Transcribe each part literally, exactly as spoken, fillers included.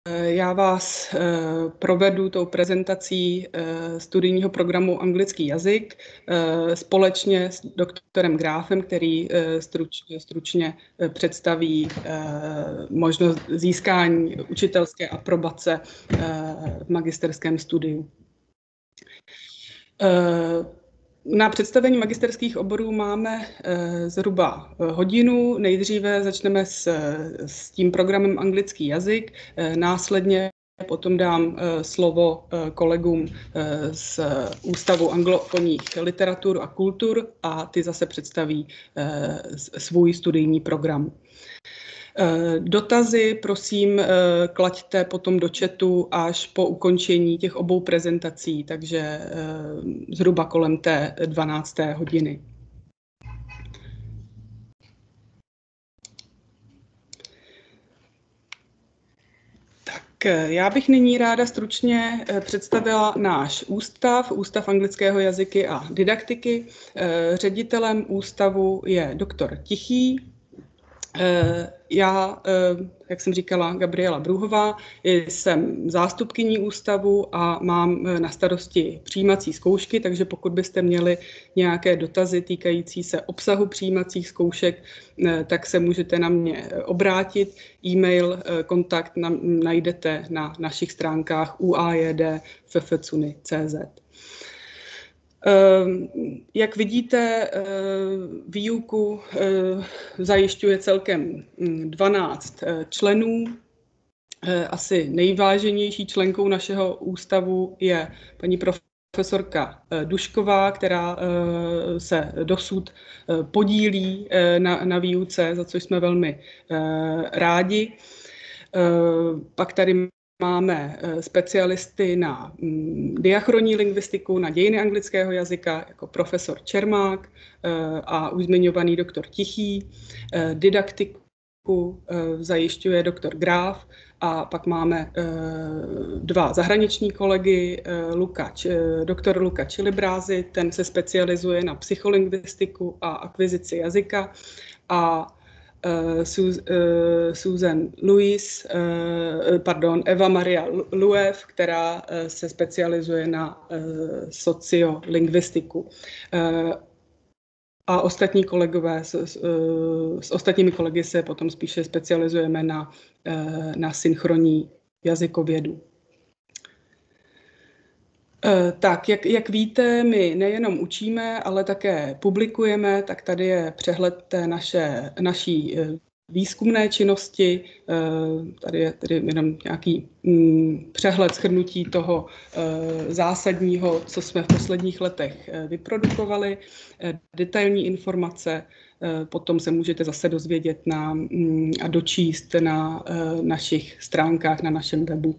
Já vás provedu tou prezentací studijního programu Anglický jazyk společně s doktorem Gráfem, který struč, stručně představí možnost získání učitelské aprobace v magisterském studiu. Na představení magisterských oborů máme zhruba hodinu. Nejdříve začneme s, s tím programem Anglický jazyk, následně potom dám slovo kolegům z Ústavu anglofonních literatur a kultur a ty zase představí svůj studijní program. Dotazy prosím klaďte potom do chatu až po ukončení těch obou prezentací, takže zhruba kolem té dvanácté hodiny. Tak já bych nyní ráda stručně představila náš ústav, Ústav anglického jazyky a didaktiky. Ředitelem ústavu je doktor Tichý. Já, jak jsem říkala, Gabriela Bruhová, jsem zástupkyní ústavu a mám na starosti přijímací zkoušky, takže pokud byste měli nějaké dotazy týkající se obsahu přijímacích zkoušek, tak se můžete na mě obrátit. E-mail, kontakt najdete na našich stránkách u a j d f f cuny tečka c z. Jak vidíte, výuku zajišťuje celkem dvanáct členů. Asi nejváženější členkou našeho ústavu je paní profesorka Dušková, která se dosud podílí na, na výuce, za což jsme velmi rádi. Pak tady máme specialisty na diachronní lingvistiku, na dějiny anglického jazyka, jako profesor Čermák a už zmiňovaný doktor Tichý. Didaktiku zajišťuje doktor Gráf a pak máme dva zahraniční kolegy, Luka, doktor Luka Čilibrázy, ten se specializuje na psycholingvistiku a akvizici jazyka, a Susan Louise, pardon, Eva Maria Luev, která se specializuje na sociolingvistiku. A ostatní kolegové, s, s, s ostatními kolegy se potom spíše specializujeme na, na synchronní jazykovědu. Tak, jak, jak víte, my nejenom učíme, ale také publikujeme, tak tady je přehled té naše, naší výzkumné činnosti. Tady je tedy jenom nějaký přehled, shrnutí toho zásadního, co jsme v posledních letech vyprodukovali, detailní informace, potom se můžete zase dozvědět na, a dočíst na našich stránkách, na našem webu.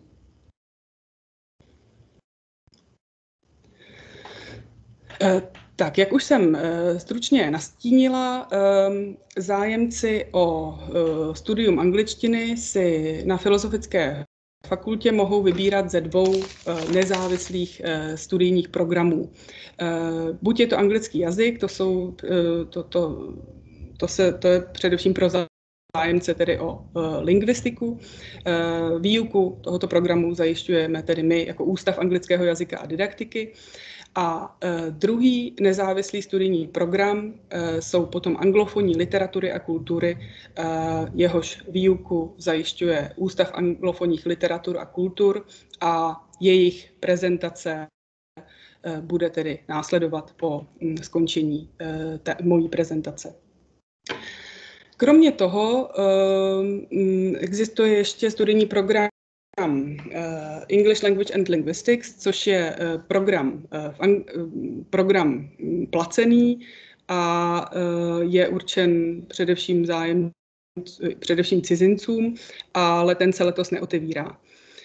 Tak, jak už jsem stručně nastínila, zájemci o studium angličtiny si na Filozofické fakultě mohou vybírat ze dvou nezávislých studijních programů. Buď je to anglický jazyk, to, jsou, to, to, to, se, to je především pro zájemce tedy o lingvistiku. Výuku tohoto programu zajišťujeme tedy my jako Ústav anglického jazyka a didaktiky. A e, druhý nezávislý studijní program e, jsou potom anglofonní literatury a kultury, e, jehož výuku zajišťuje Ústav anglofonních literatur a kultur a jejich prezentace e, bude tedy následovat po m, skončení e, té, mojí prezentace. Kromě toho e, m, existuje ještě studijní program English Language and Linguistics, což je program, program placený a je určen především zájem, především cizincům, ale ten se letos neotevírá.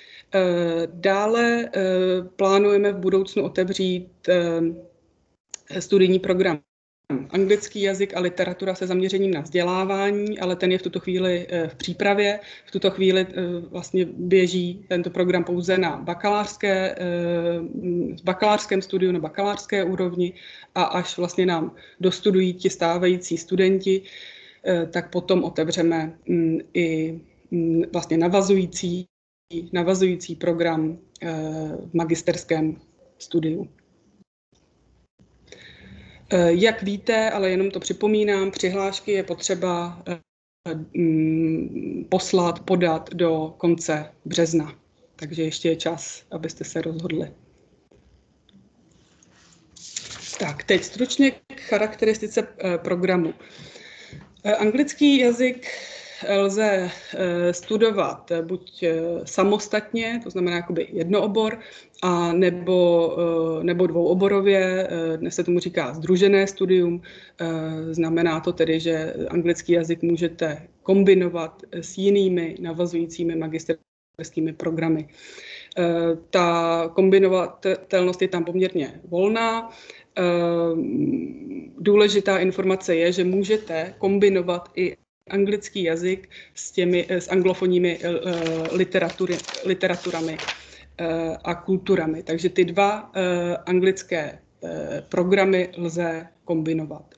Dále plánujeme v budoucnu otevřít studijní program anglický jazyk a literatura se zaměřením na vzdělávání, ale ten je v tuto chvíli v přípravě. V tuto chvíli vlastně běží tento program pouze na bakalářské, bakalářském studiu, na bakalářské úrovni, a až vlastně nám dostudují ti stávající studenti, tak potom otevřeme i vlastně navazující navazující program v magisterském studiu. Jak víte, ale jenom to připomínám, přihlášky je potřeba poslat, podat do konce března. Takže ještě je čas, abyste se rozhodli. Tak, teď stručně k charakteristice programu. Anglický jazyk lze studovat buď samostatně, to znamená jakoby jednoobor, a nebo, nebo dvouoborově, dnes se tomu říká sdružené studium. Znamená to tedy, že anglický jazyk můžete kombinovat s jinými navazujícími magisterskými programy. Ta kombinovatelnost je tam poměrně volná. Důležitá informace je, že můžete kombinovat i anglický jazyk s těmi s anglofonními literatury, literaturami a kulturami. Takže ty dva anglické programy lze kombinovat.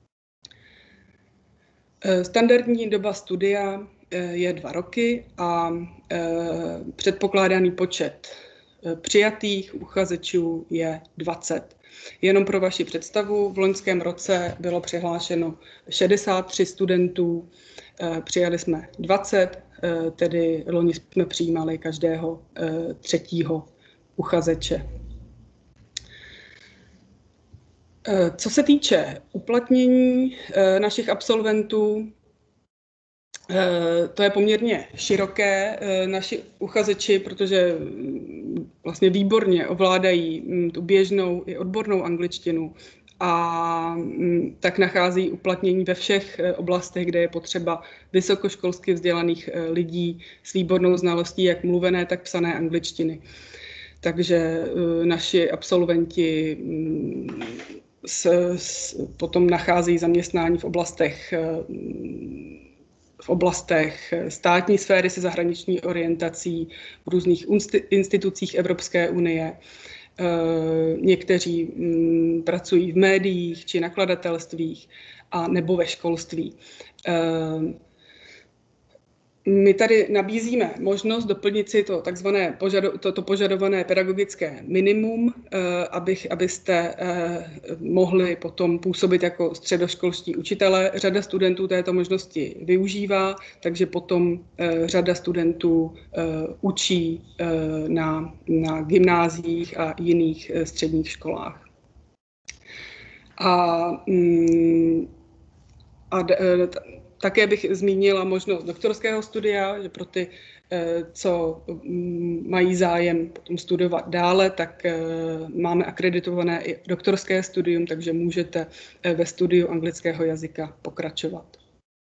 Standardní doba studia je dva roky a předpokládaný počet přijatých uchazečů je dvacet. Jenom pro vaši představu, v loňském roce bylo přihlášeno šedesát tři studentů, přijali jsme dvacet, tedy loni jsme přijímali každého třetího uchazeče. Co se týče uplatnění našich absolventů, to je poměrně široké. Naši uchazeči, protože vlastně výborně ovládají tu běžnou i odbornou angličtinu, a tak nachází uplatnění ve všech oblastech, kde je potřeba vysokoškolsky vzdělaných lidí s výbornou znalostí jak mluvené, tak psané angličtiny. Takže naši absolventi s, s, potom nachází zaměstnání v oblastech v oblastech státní sféry se zahraniční orientací, v různých institucích Evropské unie. Někteří pracují v médiích či nakladatelstvích a nebo ve školství. My tady nabízíme možnost doplnit si to takzvané požado, to, to požadované pedagogické minimum, abych, abyste mohli potom působit jako středoškolští učitelé. Řada studentů této možnosti využívá, takže potom řada studentů učí na, na gymnáziích a jiných středních školách. A, a také bych zmínila možnost doktorského studia, že pro ty, co mají zájem potom studovat dále, tak máme akreditované i doktorské studium, takže můžete ve studiu anglického jazyka pokračovat.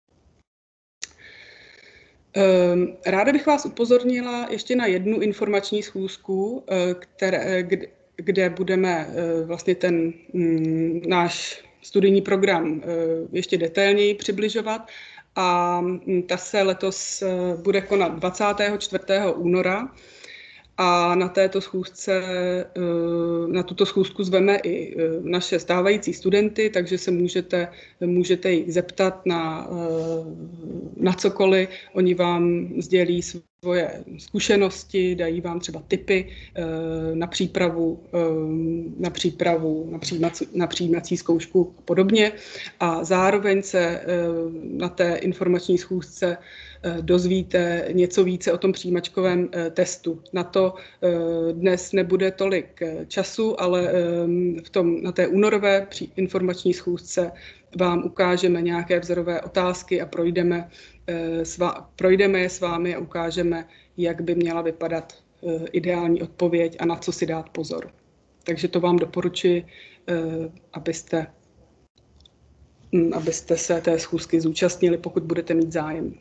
Ráda bych vás upozornila ještě na jednu informační schůzku, které, kde budeme vlastně ten náš studijní program ještě detailněji přibližovat, a ta se letos bude konat dvacátého čtvrtého února a na této schůzce, na tuto schůzku zveme i naše stávající studenty, takže se můžete, můžete jich zeptat na, na cokoliv. Oni vám sdělí svoje zkušenosti, dají vám třeba tipy na přípravu, na přípravu, na přijímací, na přijímací zkoušku a podobně. A zároveň se na té informační schůzce dozvíte něco více o tom přijímačkovém testu. Na to dnes nebude tolik času, ale v tom, na té únorové informační schůzce vám ukážeme nějaké vzorové otázky a projdeme, projdeme je s vámi a ukážeme, jak by měla vypadat ideální odpověď a na co si dát pozor. Takže to vám doporučuji, abyste, abyste se té schůzky zúčastnili, pokud budete mít zájem.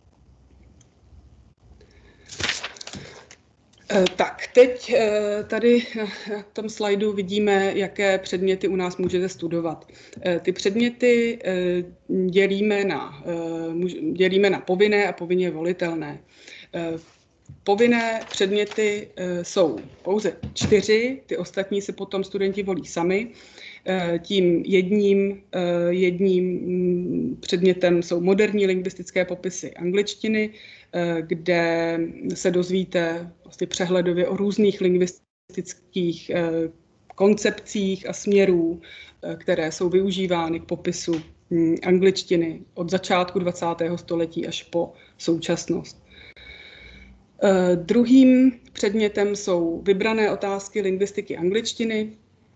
Tak, teď tady na tom slajdu vidíme, jaké předměty u nás můžete studovat. Ty předměty dělíme na, dělíme na povinné a povinně volitelné. Povinné předměty jsou pouze čtyři, ty ostatní se potom studenti volí sami. Tím jedním, jedním předmětem jsou moderní lingvistické popisy angličtiny, kde se dozvíte vlastně přehledově o různých lingvistických koncepcích a směrů, které jsou využívány k popisu angličtiny od začátku dvacátého století až po současnost. Druhým předmětem jsou vybrané otázky lingvistiky angličtiny,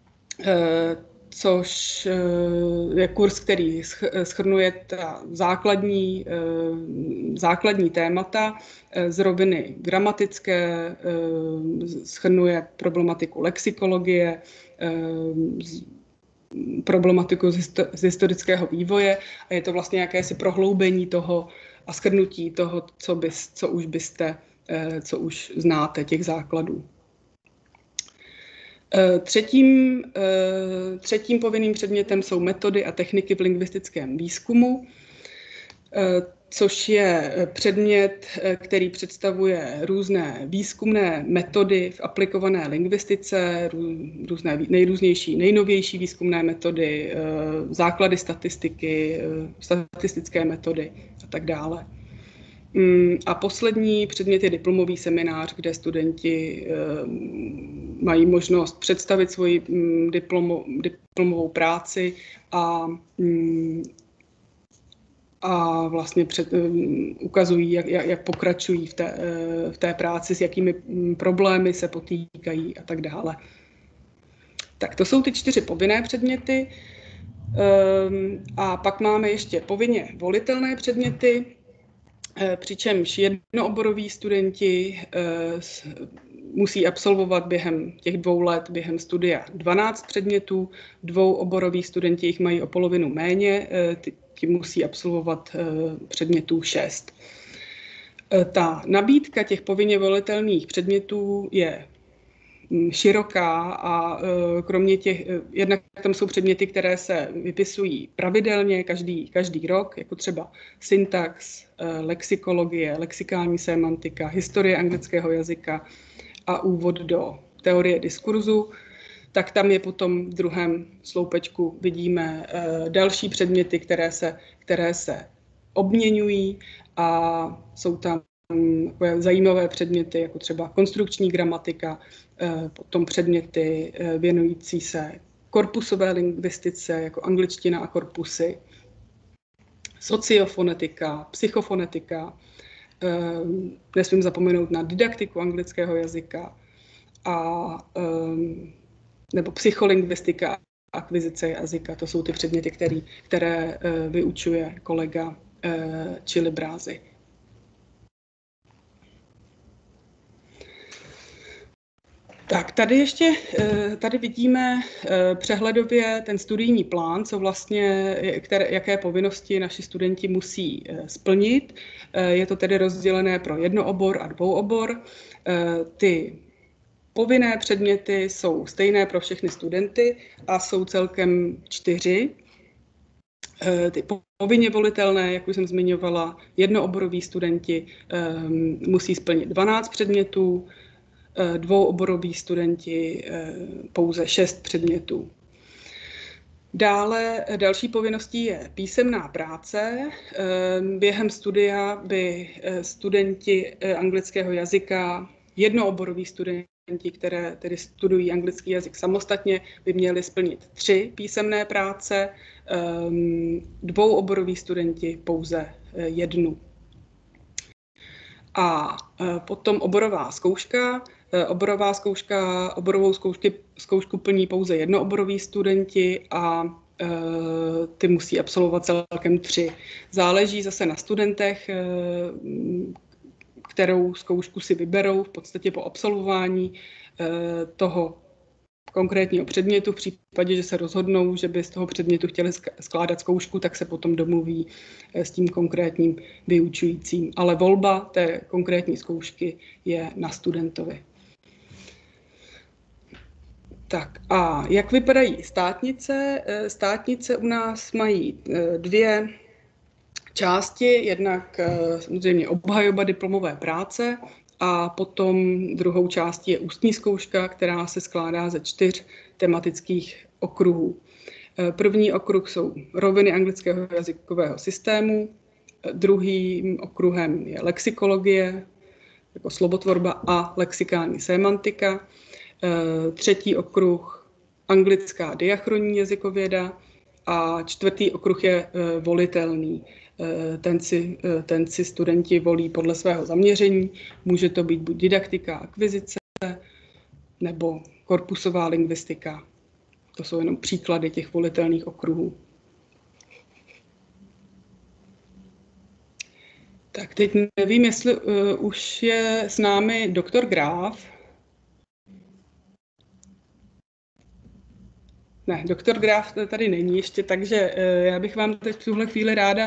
což je kurz, který shrnuje ta základní, základní témata z roviny gramatické, shrnuje problematiku lexikologie, problematiku z historického vývoje a je to vlastně jakési prohloubení toho a shrnutí toho, co, bys, co už byste, co už znáte, těch základů. Třetím, třetím povinným předmětem jsou metody a techniky v lingvistickém výzkumu, což je předmět, který představuje různé výzkumné metody v aplikované lingvistice, různé nejrůznější, nejnovější výzkumné metody, základy statistiky, statistické metody a tak dále. A poslední předmět je diplomový seminář, kde studenti mají možnost představit svoji diplomo, diplomovou práci a, a vlastně před, ukazují, jak, jak pokračují v té, v té práci, s jakými problémy se potýkají a tak dále. Tak to jsou ty čtyři povinné předměty. A pak máme ještě povinně volitelné předměty, přičemž jednooboroví studenti musí absolvovat během těch dvou let, během studia dvanáct předmětů, dvouoboroví studenti jich mají o polovinu méně, ti musí absolvovat předmětů šest. Ta nabídka těch povinně volitelných předmětů je široká a kromě těch, jednak tam jsou předměty, které se vypisují pravidelně každý, každý rok, jako třeba syntax, lexikologie, lexikální sémantika, historie anglického jazyka a úvod do teorie diskurzu, tak tam je potom v druhém sloupečku vidíme další předměty, které se, které se obměňují a jsou tam zajímavé předměty, jako třeba konstrukční gramatika, potom předměty věnující se korpusové lingvistice, jako angličtina a korpusy, sociofonetika, psychofonetika, nesmím zapomenout na didaktiku anglického jazyka, a, nebo psycholingvistika a akvizice jazyka. To jsou ty předměty, který, které vyučuje kolega Čili Brázy. Tak tady ještě, tady vidíme přehledově ten studijní plán, co vlastně, které, jaké povinnosti naši studenti musí splnit. Je to tedy rozdělené pro jednoobor a dvouobor. Ty povinné předměty jsou stejné pro všechny studenty a jsou celkem čtyři. Ty povinně volitelné, jak už jsem zmiňovala, jednooboroví studenti musí splnit dvanáct předmětů, dvouoboroví studenti pouze šest předmětů. Dále další povinností je písemná práce. Během studia by studenti anglického jazyka, jednooboroví studenti, které tedy studují anglický jazyk samostatně, by měli splnit tři písemné práce, dvouoboroví studenti pouze jednu. A potom oborová zkouška. Oborová zkouška, oborovou zkoušky, zkoušku plní pouze jednooboroví studenti a e, ty musí absolvovat celkem tři. Záleží zase na studentech, e, kterou zkoušku si vyberou v podstatě po absolvování e, toho konkrétního předmětu. V případě, že se rozhodnou, že by z toho předmětu chtěli skládat zkoušku, tak se potom domluví s tím konkrétním vyučujícím. Ale volba té konkrétní zkoušky je na studentovi. Tak a jak vypadají státnice? Státnice u nás mají dvě části, jednak samozřejmě obhajoba diplomové práce a potom druhou částí je ústní zkouška, která se skládá ze čtyř tematických okruhů. První okruh jsou roviny anglického jazykového systému, Druhým okruhem je lexikologie, jako slobotvorba a lexikální sémantika. Třetí okruh anglická diachronní jazykověda a čtvrtý okruh je volitelný. Ten si, ten si studenti volí podle svého zaměření. Může to být buď didaktika, akvizice, nebo korpusová lingvistika. To jsou jenom příklady těch volitelných okruhů. Tak teď nevím, jestli uh, už je s námi doktor Graf. Ne, doktor Graf tady není ještě, takže uh, já bych vám teď v tuhle chvíli ráda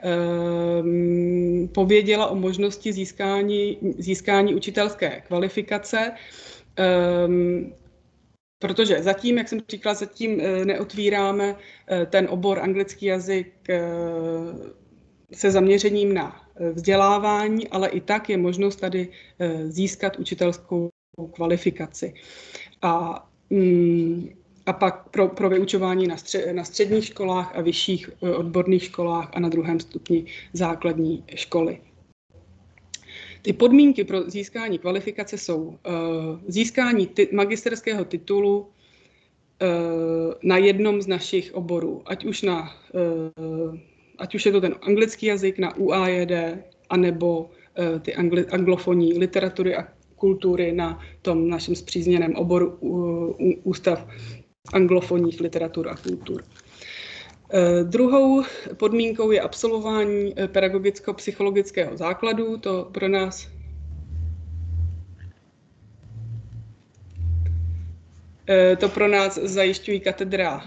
uh, pověděla o možnosti získání, získání učitelské kvalifikace. Um, Protože zatím, jak jsem říkala, zatím neotvíráme ten obor anglický jazyk se zaměřením na vzdělávání, ale i tak je možnost tady získat učitelskou kvalifikaci. A, a pak pro, pro vyučování na, střed, na středních školách a vyšších odborných školách a na druhém stupni základní školy. Ty podmínky pro získání kvalifikace jsou uh, získání ty, magisterského titulu uh, na jednom z našich oborů, ať už, na, uh, ať už je to ten anglický jazyk na U A J D, anebo uh, ty angli, anglofonní literatury a kultury na tom našem spřízněném oboru uh, Ústav anglofonních literatur a kultur. Uh, druhou podmínkou je absolvování pedagogicko-psychologického základu. To pro nás uh, to pro nás zajišťují katedra.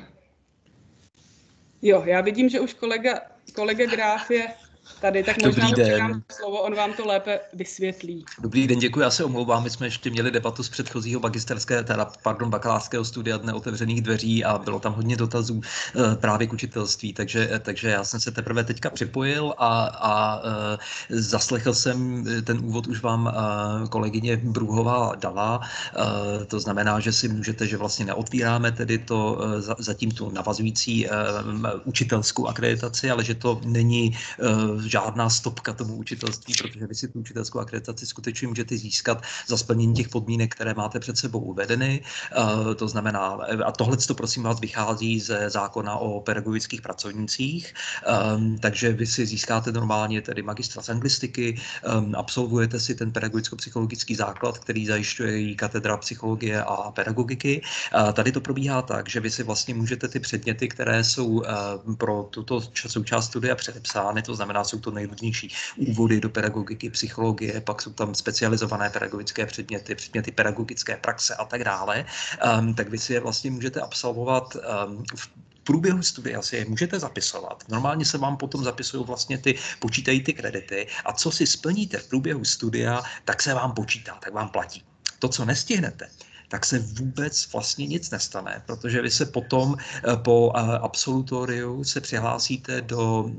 Jo, já vidím, že už kolega, kolega Graf je tady, tak možná mu předám slovo, on vám to lépe vysvětlí. Dobrý den, děkuji, já se omlouvám, my jsme ještě měli debatu z předchozího magisterského, teda, pardon, bakalářského studia Dne otevřených dveří a bylo tam hodně dotazů e, právě k učitelství, takže, takže já jsem se teprve teďka připojil a, a e, zaslechl jsem ten úvod, už vám e, kolegyně Brůhová dala, e, to znamená, že si můžete, že vlastně neotvíráme tedy to e, za, zatím tu navazující e, učitelskou akreditaci, ale že to není e, žádná stopka tomu učitelství, protože vy si tu učitelskou akreditaci skutečně můžete získat za splnění těch podmínek, které máte před sebou uvedeny. Uh, to znamená, a tohle to prosím vás vychází ze zákona o pedagogických pracovnících, um, takže vy si získáte normálně tedy magistra z anglistiky, um, absolvujete si ten pedagogicko-psychologický základ, který zajišťuje katedra psychologie a pedagogiky. Uh, tady to probíhá tak, že vy si vlastně můžete ty předměty, které jsou uh, pro tuto součást studia předepsány, to znamená, jsou to nejrůznější úvody do pedagogiky, psychologie, pak jsou tam specializované pedagogické předměty, předměty pedagogické praxe a tak dále, um, tak vy si je vlastně můžete absolvovat um, v průběhu studia si je můžete zapisovat. Normálně se vám potom zapisují vlastně ty, počítají ty kredity a co si splníte v průběhu studia, tak se vám počítá, tak vám platí. To, co nestihnete, tak se vůbec vlastně nic nestane, protože vy se potom po absolutoriu se přihlásíte do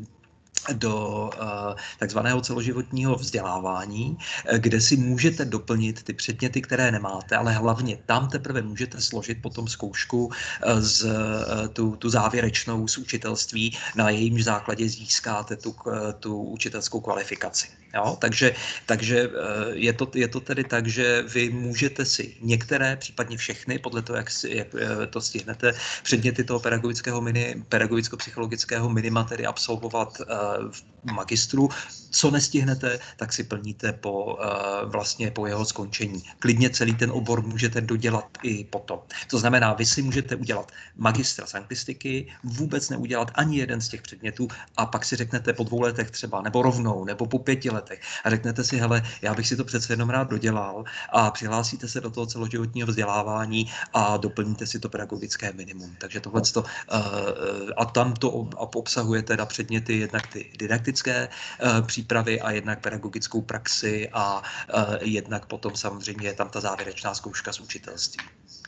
do uh, takzvaného celoživotního vzdělávání, kde si můžete doplnit ty předměty, které nemáte, ale hlavně tam teprve můžete složit potom zkoušku uh, z uh, tu, tu závěrečnou z učitelství, na jejímž základě získáte tu, uh, tu učitelskou kvalifikaci. Jo? Takže, takže uh, je, to, je to tedy tak, že vy můžete si některé, případně všechny, podle toho, jak, si, jak uh, to stihnete, předměty toho pedagogického mini, pedagogicko-psychologického minima tedy absolvovat uh, v magistru. Co nestihnete, tak si plníte po, uh, vlastně po jeho skončení. Klidně celý ten obor můžete dodělat i potom. To znamená, vy si můžete udělat magistra z anglistiky, vůbec neudělat ani jeden z těch předmětů a pak si řeknete po dvou letech třeba, nebo rovnou, nebo po pěti letech a řeknete si, hele, já bych si to přece jenom rád dodělal a přihlásíte se do toho celoživotního vzdělávání a doplníte si to pedagogické minimum. Takže tohleto, uh, a tam to obsahuje teda předměty jednak ty didaktické uh, přípravy a jednak pedagogickou praxi a uh, jednak potom samozřejmě je tam ta závěrečná zkouška z učitelství.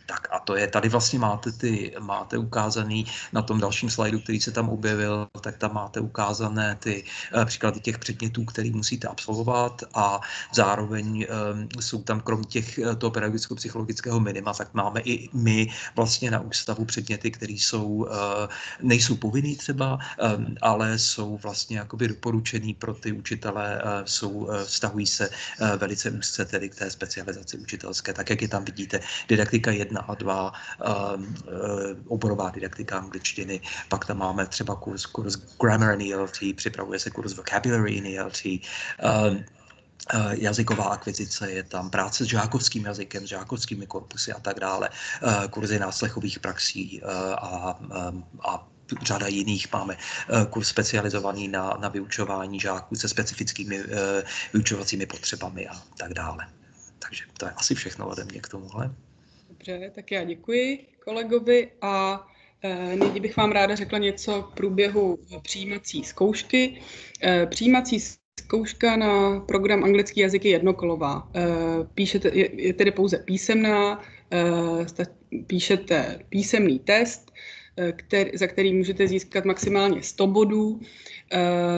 Tak a to je, tady vlastně máte ty, máte ukázaný na tom dalším slajdu, který se tam objevil, tak tam máte ukázané ty uh, příklady těch předmětů, který musíte absolvovat a zároveň um, jsou tam krom těch uh, toho pedagogicko-psychologického minima, tak máme i my vlastně na ústavu předměty, které jsou, uh, nejsou povinný třeba, um, ale jsou vlastně jakoby doporučený pro ty učitele, uh, jsou, uh, vztahují se uh, velice úzce tedy k té specializaci učitelské, tak jak je tam vidíte, didaktika jedna a dva, um, uh, oborová didaktika angličtiny, pak tam máme třeba kurz, kurz Grammar in E L T, připravuje se kurz Vocabulary in E L T, um, Uh, jazyková akvizice, je tam práce s žákovským jazykem, s žákovskými korpusy a tak dále, uh, kurzy náslechových praxí uh, a, um, a řada jiných. Máme uh, kurz specializovaný na, na vyučování žáků se specifickými uh, vyučovacími potřebami a tak dále. Takže to je asi všechno ode mě k tomuhle. Dobře, tak já děkuji kolegovi a e, nyní bych vám ráda řekla něco k průběhu přijímací zkoušky. E, přijímací zkouška na program anglický jazyk je jednokolová. E, píšete, je, je tedy pouze písemná, e, píšete písemný test, e, který, za který můžete získat maximálně sto bodů e,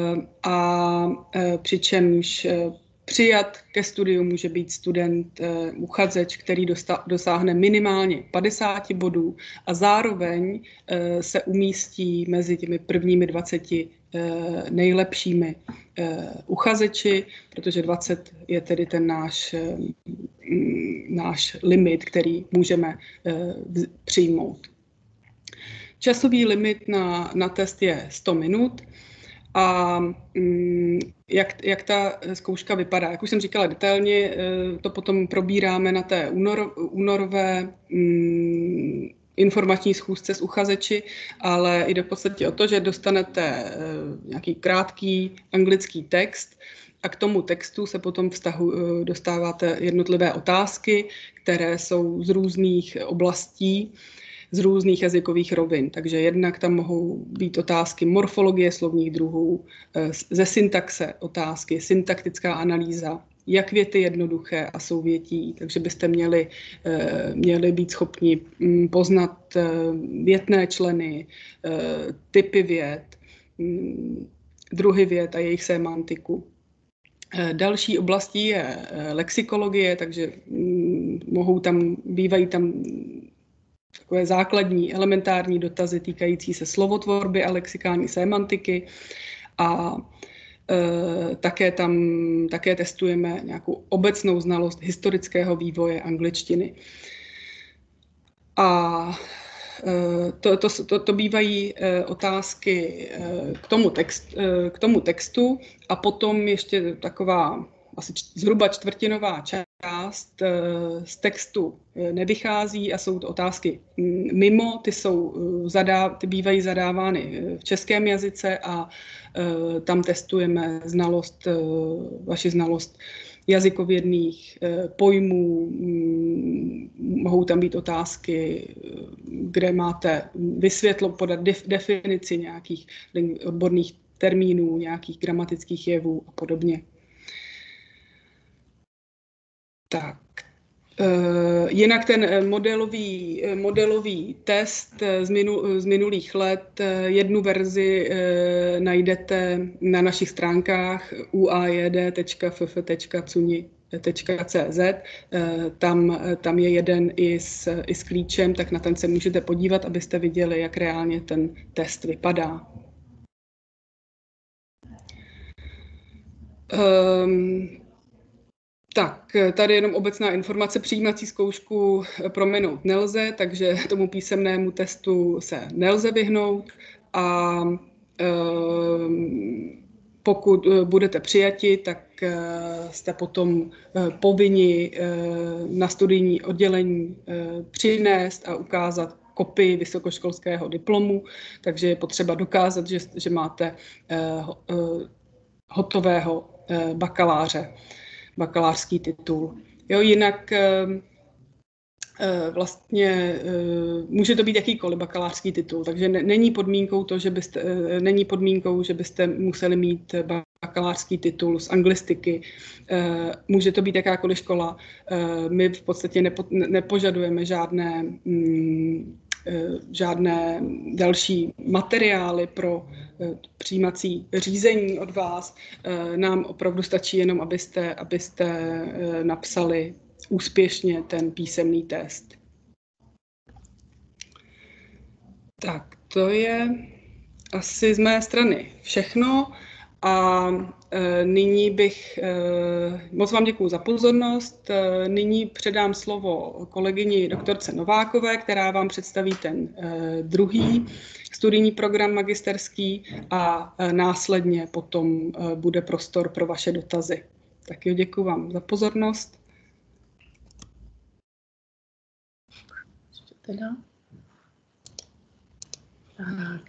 a e, přičemž e, přijat ke studiu může být student, uh, uchazeč, který dosta, dosáhne minimálně padesáti bodů a zároveň uh, se umístí mezi těmi prvními dvaceti uh, nejlepšími uh, uchazeči, protože dvacet je tedy ten náš, uh, náš limit, který můžeme uh, přijmout. Časový limit na, na test je sto minut. A jak, jak ta zkouška vypadá? Jak už jsem říkala detailně, to potom probíráme na té únor, únorové um, informační schůzce s uchazeči, ale jde v podstatě o to, že dostanete uh, nějaký krátký anglický text a k tomu textu se potom vztahu, uh, dostáváte jednotlivé otázky, které jsou z různých oblastí, z různých jazykových rovin. Takže jednak tam mohou být otázky morfologie slovních druhů, ze syntaxe otázky, syntaktická analýza, jak věty jednoduché a souvětí, takže byste měli, měli být schopni poznat větné členy, typy vět, druhy vět a jejich sémantiku. Další oblastí je lexikologie, takže mohou tam, bývají tam takové základní elementární dotazy týkající se slovotvorby a lexikální sémantiky a e, také tam také testujeme nějakou obecnou znalost historického vývoje angličtiny. A e, to, to, to, to bývají e, otázky e, k, tomu text, e, k tomu textu a potom ještě taková asi zhruba čtvrtinová část z textu nevychází a jsou to otázky mimo, ty, jsou zadá, ty bývají zadávány v českém jazyce a tam testujeme znalost, vaši znalost jazykovědných pojmů, mohou tam být otázky, kde máte vysvětlo, podat definici nějakých odborných termínů, nějakých gramatických jevů a podobně. Tak, jinak ten modelový, modelový test z, minul, z minulých let, jednu verzi najdete na našich stránkách u a j d tečka f f tečka c u n i tečka c z. Tam, tam je jeden i s, i s klíčem, tak na ten se můžete podívat, abyste viděli, jak reálně ten test vypadá. Um, Tak, tady jenom obecná informace. Přijímací zkoušku prominout nelze, takže tomu písemnému testu se nelze vyhnout a e, pokud budete přijati, tak e, jste potom e, povinni e, na studijní oddělení e, přinést a ukázat kopii vysokoškolského diplomu, takže je potřeba dokázat, že, že máte e, e, hotového e, bakaláře. bakalářský titul. Jo, jinak Vlastně může to být jakýkoliv bakalářský titul, takže není podmínkou to, že byste, není podmínkou, že byste museli mít bakalářský titul z anglistiky. Může to být jakákoliv škola. My v podstatě nepo, nepožadujeme žádné, žádné další materiály pro přijímací řízení od vás. Nám opravdu stačí jenom, abyste, abyste napsali úspěšně ten písemný test. Tak, to je asi z mé strany všechno a e, nyní bych, e, moc vám děkuju za pozornost, e, nyní předám slovo kolegyni doktorce Novákové, která vám představí ten e, druhý studijní program magisterský a e, následně potom e, bude prostor pro vaše dotazy. Tak jo, děkuju vám za pozornost. Teda. Tak.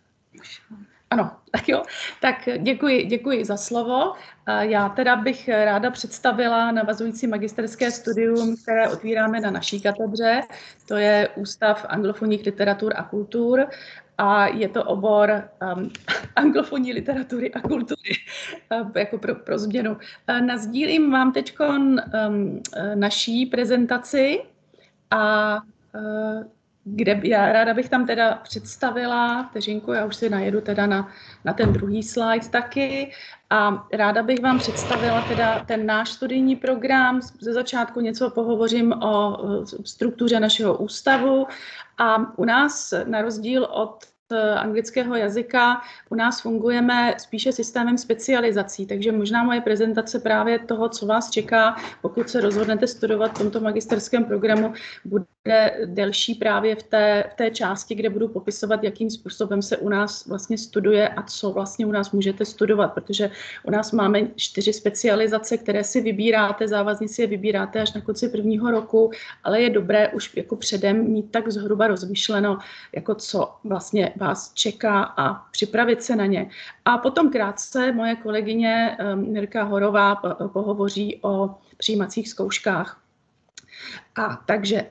Ano, tak jo. Tak děkuji, děkuji za slovo. Já teda bych ráda představila navazující magisterské studium, které otvíráme na naší katedře. To je Ústav anglofonních literatur a kultur a je to obor um, anglofonní literatury a kultury, uh, jako pro, pro změnu. Uh, nazdílím vám teď um, naší prezentaci a kde já ráda bych tam teda představila, vteřinku, já už si najedu teda na, na ten druhý slide taky a ráda bych vám představila teda ten náš studijní program. Ze začátku něco pohovořím o struktuře našeho ústavu a u nás na rozdíl od anglického jazyka u nás fungujeme spíše systémem specializací, takže možná moje prezentace právě toho, co vás čeká, pokud se rozhodnete studovat v tomto magisterském programu, bude delší právě v té, v té části, kde budu popisovat, jakým způsobem se u nás vlastně studuje a co vlastně u nás můžete studovat, protože u nás máme čtyři specializace, které si vybíráte, závazně si je vybíráte až na konci prvního roku, ale je dobré už jako předem mít tak zhruba rozmyšleno, jako co vlastně vás čeká a připravit se na ně. A potom krátce moje kolegyně Mirka Horová pohovoří o přijímacích zkouškách. A takže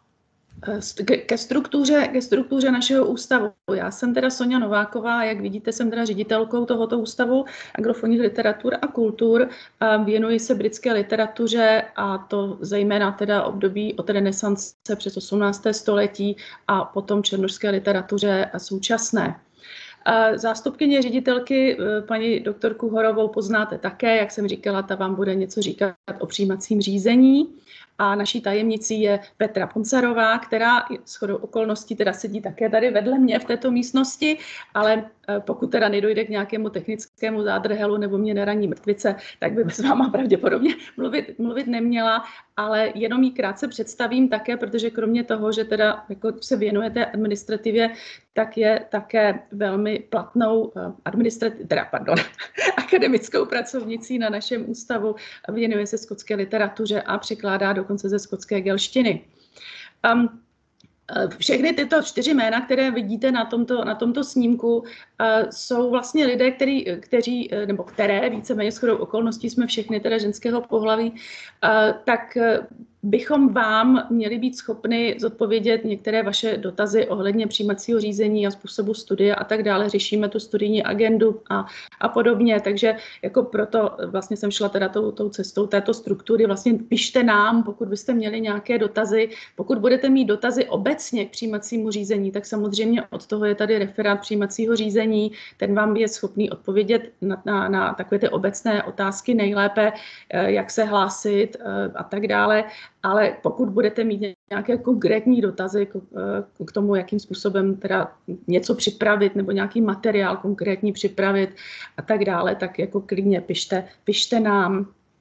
ke struktuře, ke struktuře našeho ústavu. Já jsem teda Soňa Nováková, jak vidíte, jsem teda ředitelkou tohoto ústavu anglofonních literatur a kultur. Věnuji se britské literatuře a to zejména teda období od renesance přes osmnácté století a potom černošské literatuře současné. Zástupkyně ředitelky, paní doktorku Horovou, poznáte také, jak jsem říkala, ta vám bude něco říkat o přijímacím řízení. A naší tajemnicí je Petra Poncarová, která shodou okolností teda sedí také tady vedle mě v této místnosti, ale pokud teda nedojde k nějakému technickému zádrhelu nebo mě neraní mrtvice, tak by s váma pravděpodobně mluvit, mluvit neměla, ale jenom ji krátce představím také, protože kromě toho, že teda jako se věnujete administrativě, tak je také velmi platnou administrativ, teda, pardon, akademickou pracovnicí na našem ústavu, věnuje se skotské literatuře a překládá dokonce ze skotské gelštiny. Um, Všechny tyto čtyři jména, které vidíte na tomto, na tomto snímku, jsou vlastně lidé, který, kteří, nebo které, víceméně shodou okolností jsme všechny teda ženského pohlaví, tak bychom vám měli být schopni zodpovědět některé vaše dotazy ohledně přijímacího řízení a způsobu studie a tak dále. Řešíme tu studijní agendu a, a podobně, takže jako proto vlastně jsem šla teda tou, tou cestou této struktury. Vlastně pište nám, pokud byste měli nějaké dotazy. Pokud budete mít dotazy obecně k přijímacímu řízení, tak samozřejmě od toho je tady referát přijímacího řízení. Ten vám je schopný odpovědět na, na, na takové ty obecné otázky nejlépe, jak se hlásit a tak dále. Ale pokud budete mít nějaké konkrétní dotazy k, k tomu, jakým způsobem teda něco připravit nebo nějaký materiál konkrétní připravit a tak dále, tak jako klidně pište, pište nám.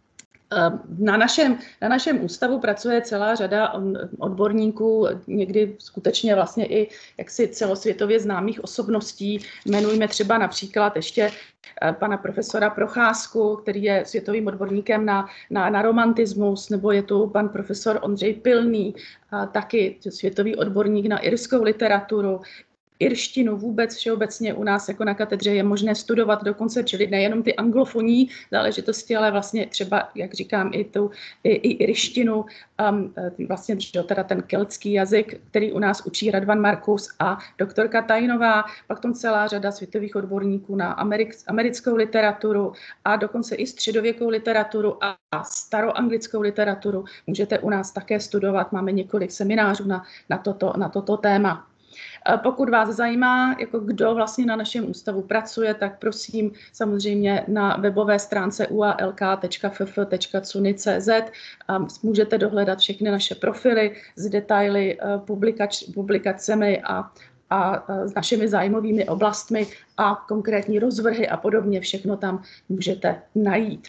Na našem, na našem ústavu pracuje celá řada odborníků, někdy skutečně vlastně i jaksi celosvětově známých osobností. Jmenujme třeba například ještě pana profesora Procházku, který je světovým odborníkem na, na, na romantismus, nebo je tu pan profesor Ondřej Pilný, taky světový odborník na irskou literaturu. irštinu vůbec všeobecně u nás jako na katedře je možné studovat dokonce, čili nejenom ty anglofonní záležitosti, ale vlastně třeba, jak říkám, i tu i, i irštinu, um, vlastně teda ten keltský jazyk, který u nás učí Radvan Markus a doktorka Tajnová, pak tom celá řada světových odborníků na americk, americkou literaturu a dokonce i středověkou literaturu a, a staroanglickou literaturu. Můžete u nás také studovat, máme několik seminářů na, na, toto, na toto téma. Pokud vás zajímá, jako kdo vlastně na našem ústavu pracuje, tak prosím samozřejmě na webové stránce u a l k tečka f f tečka cuny tečka c z můžete dohledat všechny naše profily s detaily, publikač, publikacemi a, a s našimi zájmovými oblastmi a konkrétní rozvrhy a podobně. Všechno tam můžete najít.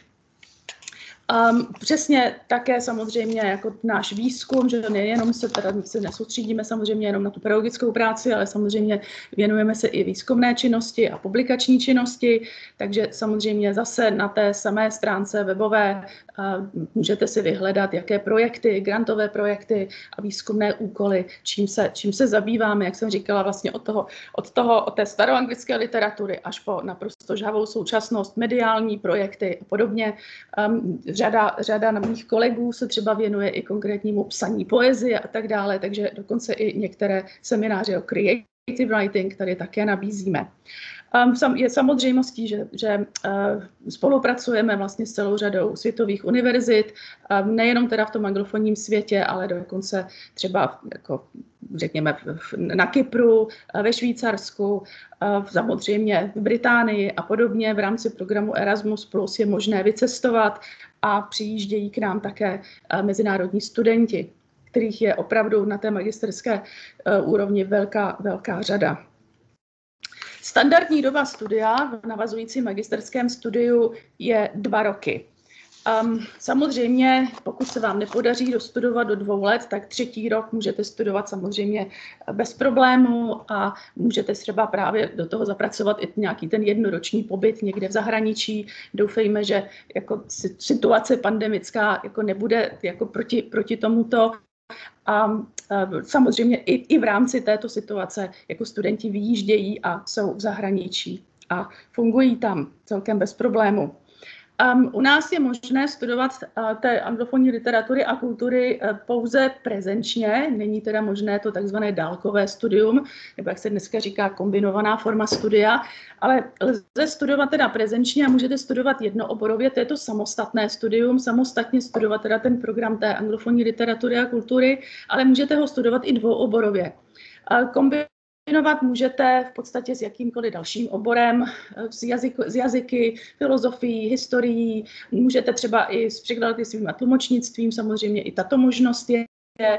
Um, přesně také samozřejmě jako náš výzkum, že nejenom se teda se nesoustředíme samozřejmě jenom na tu pedagogickou práci, ale samozřejmě věnujeme se i výzkumné činnosti a publikační činnosti, takže samozřejmě zase na té samé stránce webové uh, můžete si vyhledat, jaké projekty, grantové projekty a výzkumné úkoly, čím se, čím se zabýváme, jak jsem říkala, vlastně od toho, od toho, od té staroanglické literatury až po naprosto žhavou současnost, mediální projekty a podobně. Um, Řada, řada mých kolegů se třeba věnuje i konkrétnímu psaní poezie a tak dále, takže dokonce i některé semináře o creative writing tady také nabízíme. Um, je samozřejmostí, že, že uh, spolupracujeme vlastně s celou řadou světových univerzit, um, nejenom teda v tom anglofonním světě, ale dokonce třeba jako, řekněme v, na Kypru, uh, ve Švýcarsku, uh, samozřejmě v Británii a podobně. V rámci programu Erasmus plus je možné vycestovat a přijíždějí k nám také uh, mezinárodní studenti, kterých je opravdu na té magisterské uh, úrovni velká, velká řada. Standardní doba studia v navazujícím magisterském studiu je dva roky. Um, samozřejmě, pokud se vám nepodaří dostudovat do dvou let, tak třetí rok můžete studovat samozřejmě bez problému a můžete třeba právě do toho zapracovat i nějaký ten jednoroční pobyt někde v zahraničí. Doufejme, že jako situace pandemická jako nebude jako proti, proti tomuto. A samozřejmě i, i v rámci této situace jako studenti vyjíždějí a jsou v zahraničí a fungují tam celkem bez problému. Um, u nás je možné studovat uh, té anglofonní literatury a kultury uh, pouze prezenčně, není teda možné to takzvané dálkové studium, nebo jak se dneska říká kombinovaná forma studia, ale lze studovat teda prezenčně a můžete studovat jednooborově, to je to samostatné studium, samostatně studovat teda ten program té anglofonní literatury a kultury, ale můžete ho studovat i dvouoborově. Uh, kombi- Kombinovat můžete v podstatě s jakýmkoliv dalším oborem, s, jazyk, s jazyky, filozofií, historií, můžete třeba i s překladatelstvím a tlumočnictvím, samozřejmě i tato možnost je.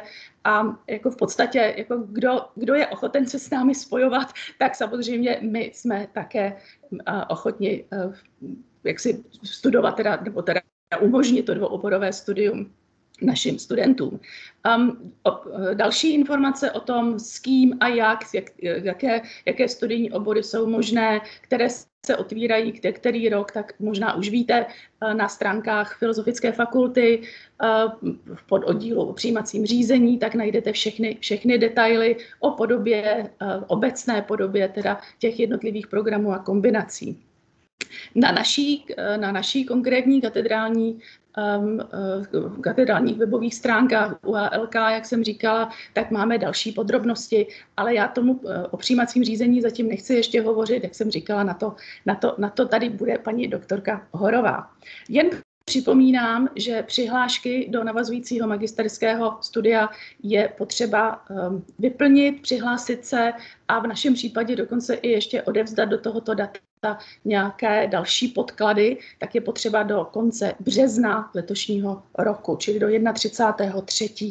A jako v podstatě, jako kdo, kdo je ochoten se s námi spojovat, tak samozřejmě my jsme také uh, ochotni uh, jak si studovat, teda, nebo teda umožnit to dvouoborové studium našim studentům. Um, o, další informace o tom, s kým a jak, jak jaké, jaké studijní obory jsou možné, které se otvírají který rok, tak možná už víte uh, na stránkách Filozofické fakulty uh, v pododdílu o přijímacím řízení, tak najdete všechny, všechny detaily o podobě, uh, obecné podobě teda těch jednotlivých programů a kombinací. Na naší, na naší konkrétní katedrální, um, uh, katedrálních webových stránkách U A L K, jak jsem říkala, tak máme další podrobnosti, ale já tomu uh, o přijímacím řízení zatím nechci ještě hovořit, jak jsem říkala, na to, na to, na to tady bude paní doktorka Horová. Jen připomínám, že přihlášky do navazujícího magisterského studia je potřeba um, vyplnit, přihlásit se a v našem případě dokonce i ještě odevzdat do tohoto data nějaké další podklady, tak je potřeba do konce března letošního roku, čili do třicátého třetího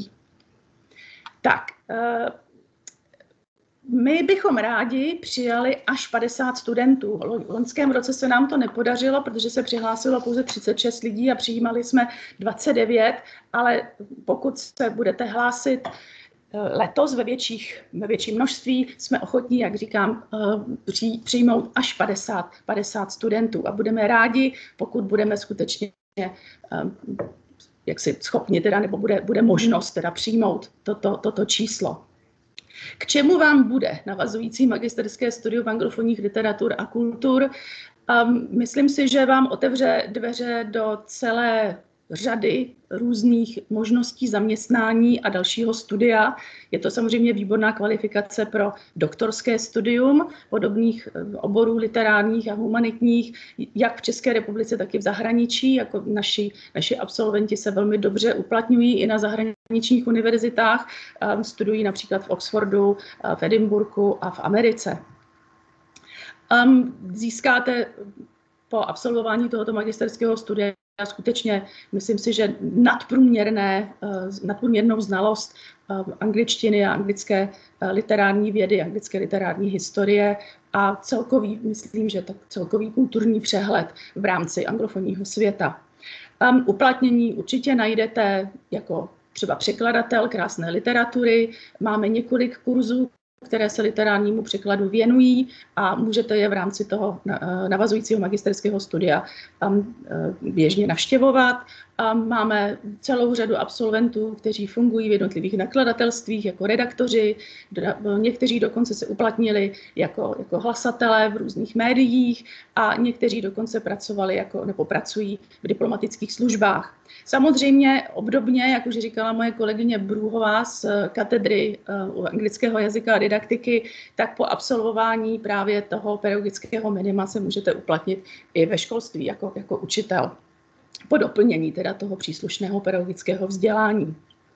Tak, uh, my bychom rádi přijali až padesát studentů. V loňském roce se nám to nepodařilo, protože se přihlásilo pouze třicet šest lidí a přijímali jsme dvacet devět, ale pokud se budete hlásit letos ve, větších, ve větším množství, jsme ochotní, jak říkám, přijmout až padesát, padesát studentů a budeme rádi, pokud budeme skutečně jak si schopni teda, nebo bude, bude možnost teda přijmout toto, toto číslo. K čemu vám bude navazující magisterské studium anglofonních literatur a kultur? Um, myslím si, že vám otevře dveře do celé řady různých možností zaměstnání a dalšího studia. Je to samozřejmě výborná kvalifikace pro doktorské studium podobných oborů literárních a humanitních, jak v České republice, tak i v zahraničí. Jako naši, naši absolventi se velmi dobře uplatňují i na zahraničních univerzitách. Studují například v Oxfordu, v Edinburghu a v Americe. Um, získáte po absolvování tohoto magisterského studia skutečně, myslím si, že nadprůměrné, nadprůměrnou znalost angličtiny a anglické literární vědy, anglické literární historie a celkový, myslím, že tak celkový kulturní přehled v rámci anglofonního světa. Um, uplatnění určitě najdete jako třeba překladatel krásné literatury. Máme několik kurzů, které se literárnímu překladu věnují a můžete je v rámci toho navazujícího magisterského studia běžně navštěvovat. Máme celou řadu absolventů, kteří fungují v jednotlivých nakladatelstvích jako redaktoři, někteří dokonce se uplatnili jako, jako hlasatelé v různých médiích a někteří dokonce pracovali jako, nebo pracují v diplomatických službách. Samozřejmě obdobně, jak už říkala moje kolegyně Brůhová z katedry anglického jazyka a didaktiky, tak po absolvování právě toho pedagogického minima se můžete uplatnit i ve školství jako, jako učitel. Po doplnění teda toho příslušného pedagogického vzdělání.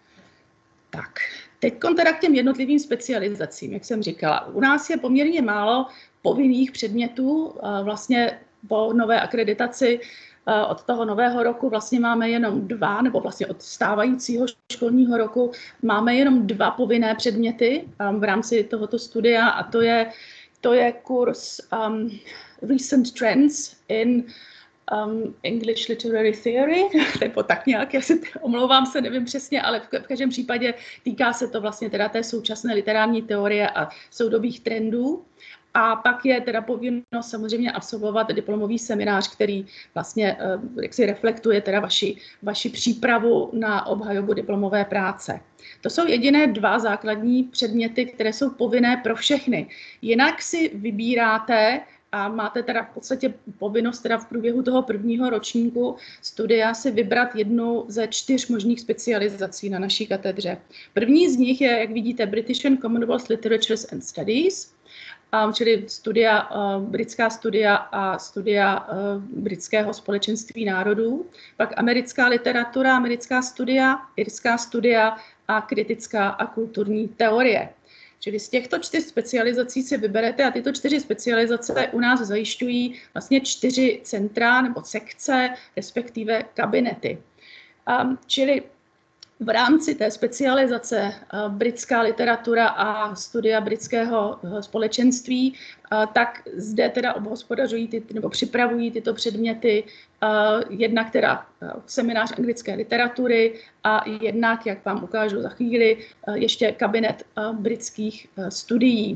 Tak, teď teda k těm jednotlivým specializacím, jak jsem říkala. U nás je poměrně málo povinných předmětů. Vlastně po nové akreditaci od toho nového roku vlastně máme jenom dva, nebo vlastně od stávajícího školního roku máme jenom dva povinné předměty v rámci tohoto studia a to je, to je kurz um, Recent Trends in Um, English Literary Theory, nebo tak nějak, já si omlouvám se, nevím přesně, ale v, v každém případě týká se to vlastně teda té současné literární teorie a soudobých trendů. A pak je teda povinnost samozřejmě absolvovat diplomový seminář, který vlastně uh, jak si reflektuje teda vaši, vaši přípravu na obhajobu diplomové práce. To jsou jediné dva základní předměty, které jsou povinné pro všechny. Jinak si vybíráte a máte teda v podstatě povinnost teda v průběhu toho prvního ročníku studia si vybrat jednu ze čtyř možných specializací na naší katedře. První z nich je, jak vidíte, British and Commonwealth Literatures and Studies, um, čili studia, uh, britská studia a studia uh, britského společenství národů, pak americká literatura, americká studia, irská studia a kritická a kulturní teorie. Čili z těchto čtyř specializací si vyberete a tyto čtyři specializace u nás zajišťují vlastně čtyři centra nebo sekce, respektive kabinety. Um, čili v rámci té specializace uh, britská literatura a studia britského uh, společenství, uh, tak zde teda obhospodařují ty, nebo připravují tyto předměty uh, jednak teda uh, seminář anglické literatury a jednak, jak vám ukážu za chvíli, uh, ještě kabinet uh, britských uh, studií.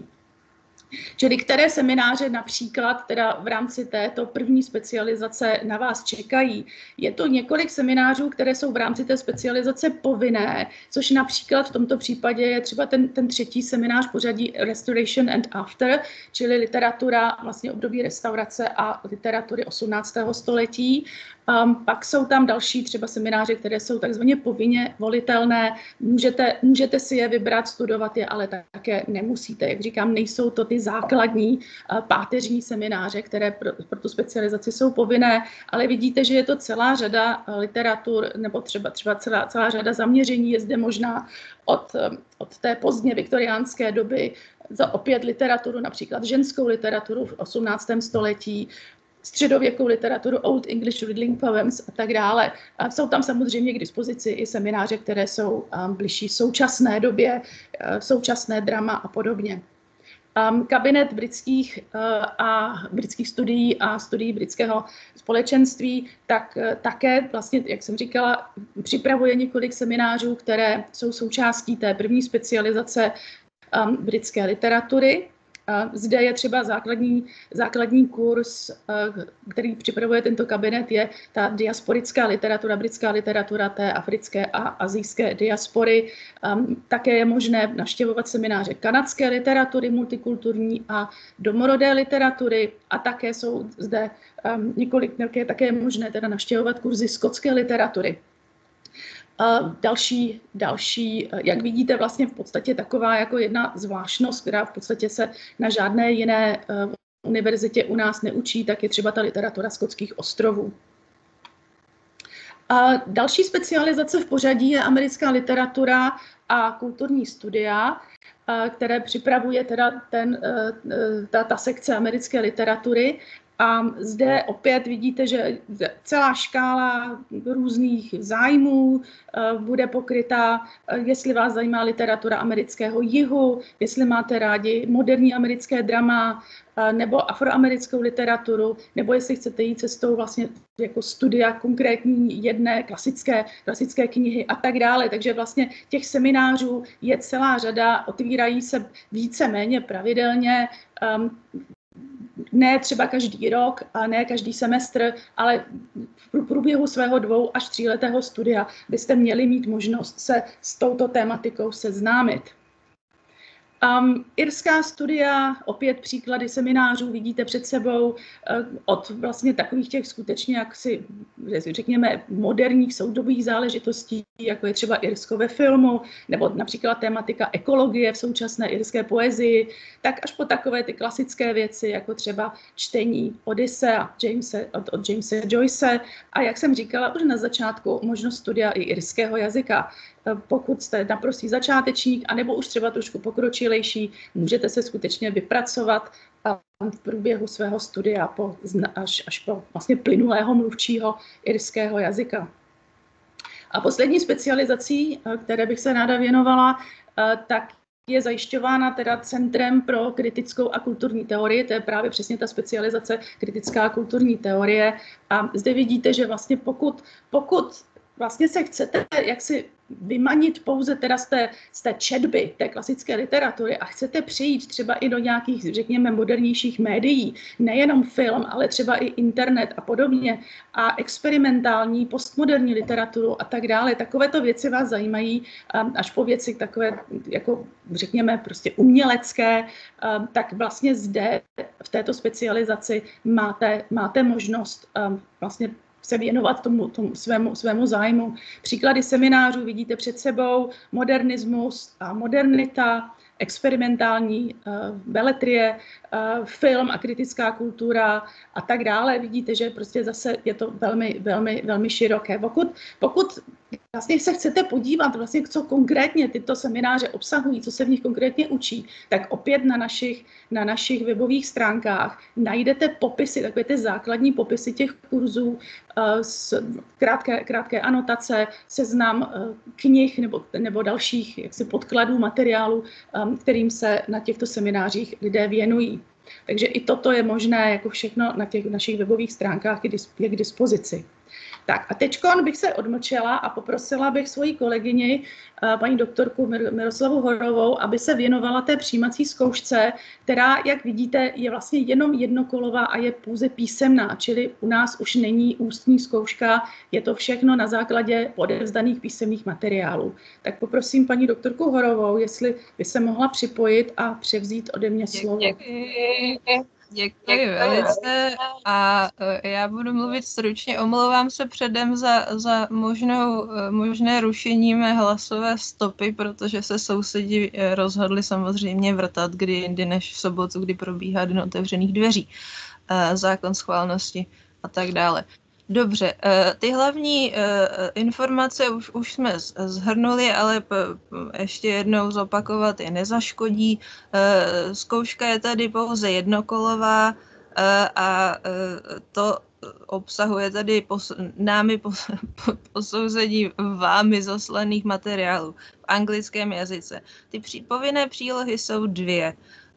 Čili které semináře například teda v rámci této první specializace na vás čekají. Je to několik seminářů, které jsou v rámci té specializace povinné, což například v tomto případě je třeba ten, ten třetí seminář pořadí Restoration and After, čili literatura vlastně období restaurace a literatury osmnáctého století. Um, pak jsou tam další třeba semináře, které jsou takzvaně povinně volitelné. Můžete, můžete si je vybrat, studovat je, ale také nemusíte. Jak říkám, nejsou to ty základní uh, páteřní semináře, které pro, pro tu specializaci jsou povinné, ale vidíte, že je to celá řada uh, literatur nebo třeba, třeba celá, celá řada zaměření. Je zde možná od, um, od té pozdně viktoriánské doby za opět literaturu, například ženskou literaturu v osmnáctém století, středověkou literaturu, Old English Riddling Poems a tak dále. A jsou tam samozřejmě k dispozici i semináře, které jsou um, bližší současné době, uh, současné drama a podobně. Um, kabinet britských uh, a britských studií a studií britského společenství, tak uh, také vlastně, jak jsem říkala, připravuje několik seminářů, které jsou součástí té první specializace um, britské literatury. Zde je třeba základní, základní kurz, který připravuje tento kabinet, je ta diasporická literatura, britská literatura té africké a asijské diaspory. Také je možné navštěvovat semináře kanadské literatury, multikulturní a domorodé literatury a také jsou zde několik, také je možné teda navštěvovat kurzy skotské literatury. Uh, další, další, jak vidíte, vlastně v podstatě taková jako jedna zvláštnost, která v podstatě se na žádné jiné uh, univerzitě u nás neučí, tak je třeba ta literatura skotských ostrovů. Uh, další specializace v pořadí je americká literatura a kulturní studia, uh, které připravuje teda ten, uh, ta, ta sekce americké literatury. A zde opět vidíte, že celá škála různých zájmů bude pokrytá, jestli vás zajímá literatura amerického jihu, jestli máte rádi moderní americké drama nebo afroamerickou literaturu, nebo jestli chcete jít cestou vlastně jako studia konkrétní jedné klasické, klasické knihy a tak dále. Takže vlastně těch seminářů je celá řada, otvírají se více méně pravidelně, um, ne třeba každý rok a ne každý semestr, ale v průběhu svého dvou až tříletého studia byste měli mít možnost se s touto tématikou seznámit. Um, irská studia, opět příklady seminářů vidíte před sebou uh, od vlastně takových těch skutečně jaksi, řekněme, moderních soudobých záležitostí, jako je třeba Irsko ve filmu, nebo například tématika ekologie v současné irské poezii, tak až po takové ty klasické věci, jako třeba čtení Odyssea Jamese, od, od Jamese Joyce a jak jsem říkala už na začátku, možnost studia i irského jazyka. Pokud jste naprostý začátečník, anebo už třeba trošku pokročilejší, můžete se skutečně vypracovat v průběhu svého studia po, až, až po vlastně plynulého mluvčího irského jazyka. A poslední specializací, které bych se ráda věnovala, tak je zajišťována teda Centrem pro kritickou a kulturní teorii, to je právě přesně ta specializace kritická a kulturní teorie. A zde vidíte, že vlastně pokud, pokud vlastně se chcete jaksi vymanit pouze teda z té, z té četby, té klasické literatury a chcete přijít třeba i do nějakých, řekněme, modernějších médií, nejenom film, ale třeba i internet a podobně, a experimentální, postmoderní literaturu a tak dále. Takovéto věci vás zajímají, až po věci takové, jako řekněme, prostě umělecké, tak vlastně zde v této specializaci máte, máte možnost vlastně se věnovat tomu, tomu svému, svému zájmu. Příklady seminářů vidíte před sebou, modernismus a modernita, experimentální uh, beletrie, uh, film a kritická kultura a tak dále. Vidíte, že prostě zase je to velmi, velmi, velmi široké. Pokud, pokud vlastně se chcete podívat, vlastně, co konkrétně tyto semináře obsahují, co se v nich konkrétně učí, tak opět na našich, na našich webových stránkách najdete popisy, takové ty základní popisy těch kurzů, uh, s krátké, krátké anotace, seznam uh, knih nebo, nebo dalších jaksi podkladů, materiálů, um, kterým se na těchto seminářích lidé věnují. Takže i toto je možné, jako všechno na těch našich webových stránkách je k dispozici. Tak a teďkon bych se odmlčela a poprosila bych svoji kolegyni, paní doktorku Miroslavu Horovou, aby se věnovala té přijímací zkoušce, která, jak vidíte, je vlastně jenom jednokolová a je pouze písemná, čili u nás už není ústní zkouška, je to všechno na základě odevzdaných písemných materiálů. Tak poprosím paní doktorku Horovou, jestli by se mohla připojit a převzít ode mě slovo. Děkuji. Děkuji velice a já budu mluvit stručně. Omlouvám se předem za, za možnou, možné rušení mé hlasové stopy, protože se sousedi rozhodli samozřejmě vrtat kdy jindy než v sobotu, kdy probíhá Den otevřených dveří, zákon schválnosti a tak dále. Dobře, ty hlavní informace už, už jsme shrnuli, ale ještě jednou zopakovat je nezaškodí. Zkouška je tady pouze jednokolová a to obsahuje tady pos, námi pos, posouzení vámi zaslaných materiálů v anglickém jazyce. Ty pří, povinné přílohy jsou dvě.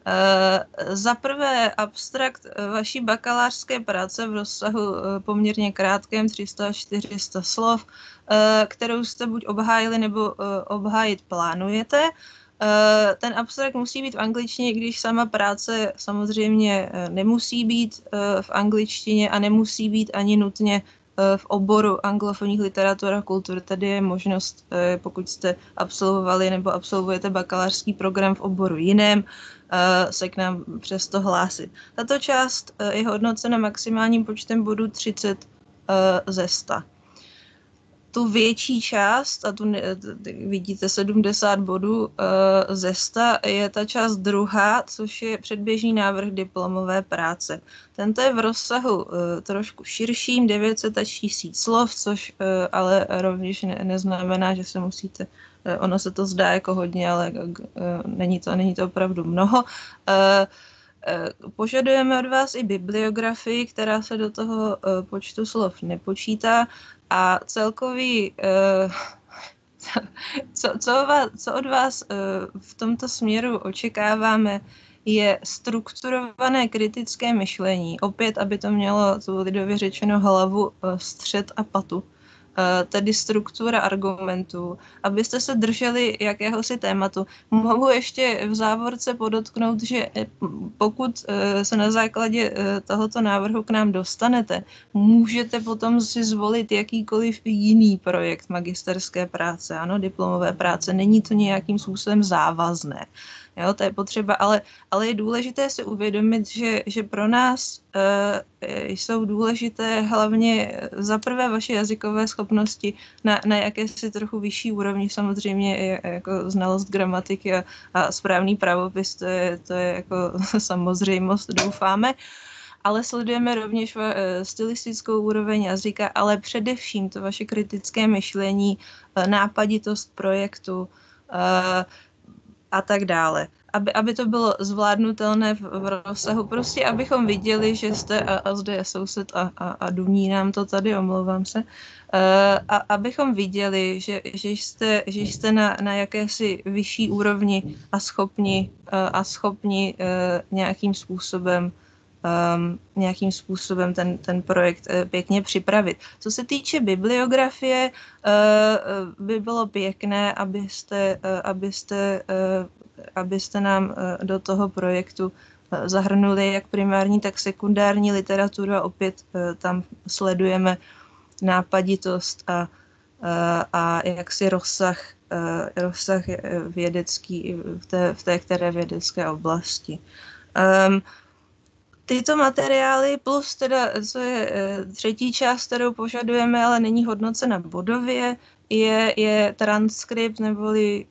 Uh, za prvé abstrakt vaší bakalářské práce v rozsahu uh, poměrně krátkém tři sta až čtyři sta slov, uh, kterou jste buď obhájili nebo uh, obhájit plánujete. Ten abstrakt musí být v angličtině, když sama práce samozřejmě nemusí být v angličtině a nemusí být ani nutně v oboru anglofonních literatur a kultur. Tady je možnost, pokud jste absolvovali nebo absolvujete bakalářský program v oboru jiném, se k nám přesto hlásit. Tato část je hodnocena maximálním počtem bodů třicet ze sto. Tu větší část, a tu vidíte sedmdesát bodů ze sto, je ta část druhá, což je předběžný návrh diplomové práce. Tento je v rozsahu trošku širším, devět set až tisíc slov, což ale rovněž ne, neznamená, že se musíte, ono se to zdá jako hodně, ale není to, není to opravdu mnoho. Požadujeme od vás i bibliografii, která se do toho počtu slov nepočítá, a celkový, co, co, vás, co od vás v tomto směru očekáváme, je strukturované kritické myšlení. Opět, aby to mělo tu lidově řečeno hlavu, střed a patu. Tedy struktura argumentů, abyste se drželi jakéhosi tématu. Mohu ještě v závorce podotknout, že pokud se na základě tohoto návrhu k nám dostanete, můžete potom si zvolit jakýkoliv jiný projekt magisterské práce, ano, diplomové práce. Není to nějakým způsobem závazné. Jo, to je potřeba, ale, ale je důležité si uvědomit, že, že pro nás e, jsou důležité hlavně za prvé vaše jazykové schopnosti na, na jakési trochu vyšší úrovni, samozřejmě je, jako znalost gramatiky a, a správný pravopis, to je, to je jako samozřejmost, doufáme, ale sledujeme rovněž e, stylistickou úroveň jazyka, ale především to vaše kritické myšlení, e, nápaditost projektu, e, a tak dále. Aby, aby to bylo zvládnutelné v, v rozsahu, prostě abychom viděli, že jste, a, a zde je soused a, a, a duní nám to tady, omlouvám se, a abychom viděli, že, že jste, že jste na, na jakési vyšší úrovni a schopni, a schopni nějakým způsobem Um, nějakým způsobem ten, ten projekt uh, pěkně připravit. Co se týče bibliografie, uh, by bylo pěkné, abyste, uh, abyste, uh, abyste nám uh, do toho projektu uh, zahrnuli jak primární, tak sekundární literaturu a opět uh, tam sledujeme nápaditost a, uh, a jaksi rozsah, uh, rozsah vědecký v té, v té které vědecké oblasti. Um, Tyto materiály plus teda, co je třetí část, kterou požadujeme, ale není hodnocena bodově, je, je transkript neboli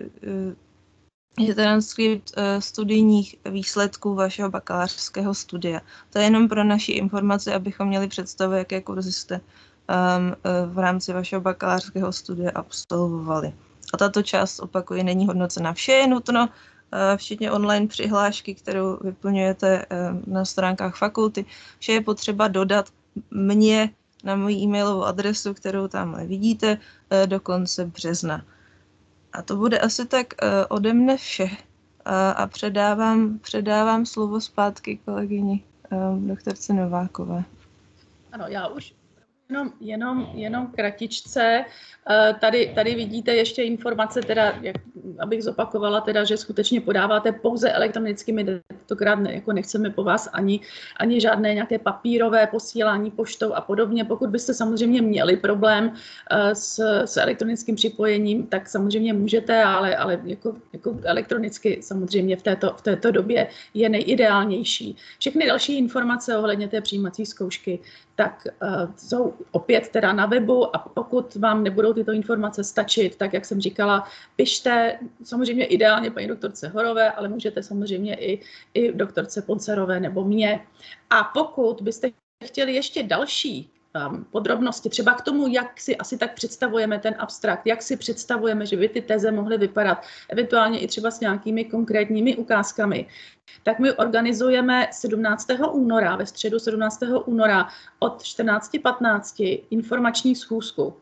je transkript studijních výsledků vašeho bakalářského studia. To je jenom pro naši informaci, abychom měli představu, jaké kurzy jste um, v rámci vašeho bakalářského studia absolvovali. A tato část, opakuji, není hodnocena. Vše je nutno, včetně online přihlášky, kterou vyplňujete na stránkách fakulty. Vše je potřeba dodat mně na moji e-mailovou adresu, kterou tam vidíte, do konce března. A to bude asi tak ode mne vše. A předávám, předávám slovo zpátky kolegyni doktorce Novákové. Ano, já už Jenom, jenom, jenom kratičce. Tady, tady vidíte ještě informace, teda, jak, abych zopakovala, teda, že skutečně podáváte pouze elektronicky, my tentokrát ne, jako nechceme po vás ani, ani žádné nějaké papírové posílání poštou a podobně. Pokud byste samozřejmě měli problém s, s elektronickým připojením, tak samozřejmě můžete, ale, ale jako, jako elektronicky samozřejmě v této, v této době je nejideálnější. Všechny další informace ohledně té přijímací zkoušky tak uh, jsou opět teda na webu, a pokud vám nebudou tyto informace stačit, tak jak jsem říkala, pište samozřejmě ideálně paní doktorce Horové, ale můžete samozřejmě i, i doktorce Poncerové nebo mě. A pokud byste chtěli ještě další um, podrobnosti, třeba k tomu, jak si asi tak představujeme ten abstrakt, jak si představujeme, že by ty teze mohly vypadat, eventuálně i třeba s nějakými konkrétními ukázkami, tak my organizujeme sedmnáctého února, ve středu sedmnáctého února od čtrnácti patnácti informační schůzku.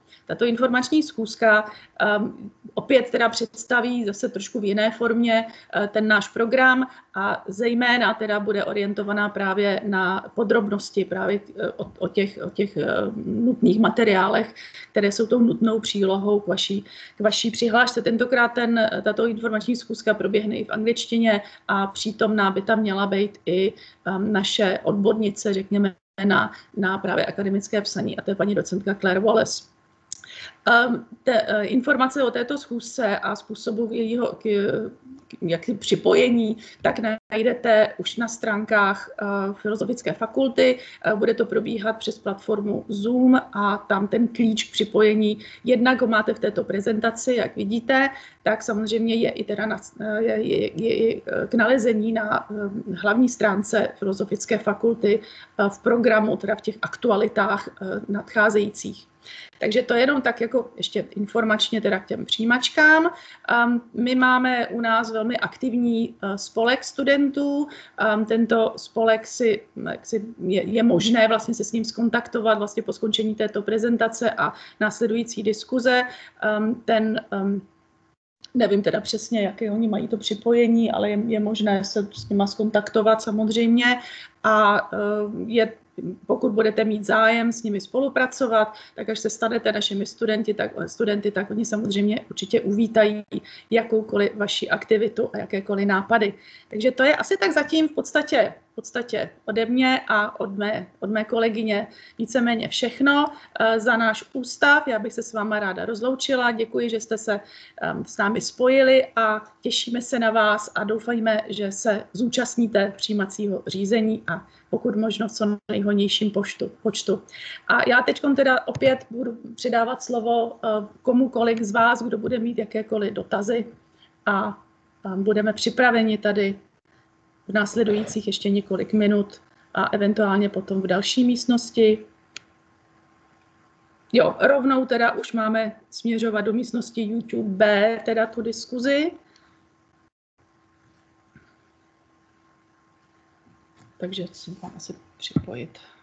Tato informační schůzka um, opět teda představí zase trošku v jiné formě uh, ten náš program a zejména teda bude orientovaná právě na podrobnosti právě o, o těch, o těch uh, nutných materiálech, které jsou tou nutnou přílohou k vaší, k vaší přihlášce. Tentokrát ten, tato informační schůzka proběhne i v angličtině a přítomná by tam měla být i um, naše odbornice, řekněme, na, na právě akademické psaní, a to je paní docentka Claire Wallace. Um, te, uh, informace o této schůzce a způsobu jejího k, jak připojení, tak najdete už na stránkách uh, Filozofické fakulty. Uh, bude to probíhat přes platformu Zoom a tam ten klíč k připojení jednak ho máte v této prezentaci, jak vidíte, tak samozřejmě je i teda na, je, je, je k nalezení na uh, hlavní stránce Filozofické fakulty uh, v programu, teda v těch aktualitách uh, nadcházejících. Takže to je jenom tak jako ještě informačně teda k těm přijímačkám. Um, my máme u nás velmi aktivní uh, spolek studentů. Um, tento spolek si, si je, je možné vlastně se s ním skontaktovat vlastně po skončení této prezentace a následující diskuze. Um, ten um, Nevím teda přesně, jaké oni mají to připojení, ale je, je možné se s nima skontaktovat samozřejmě a uh, je pokud budete mít zájem s nimi spolupracovat, tak až se stanete našimi studenty, tak, studenty, tak oni samozřejmě určitě uvítají jakoukoliv vaši aktivitu a jakékoliv nápady. Takže to je asi tak zatím v podstatě, v podstatě ode mě a od mé, od mé kolegyně víceméně všechno. Za náš ústav já bych se s váma ráda rozloučila. Děkuji, že jste se um, s námi spojili a těšíme se na vás a doufejme, že se zúčastníte přijímacího řízení a pokud možno co nejhojnějším počtu. počtu. A já teď teda opět budu přidávat slovo komukoliv z vás, kdo bude mít jakékoliv dotazy a budeme připraveni tady v následujících ještě několik minut a eventuálně potom v další místnosti. Jo, rovnou teda už máme směřovat do místnosti YouTube B, teda tu diskuzi. Takže si mám asi připojit.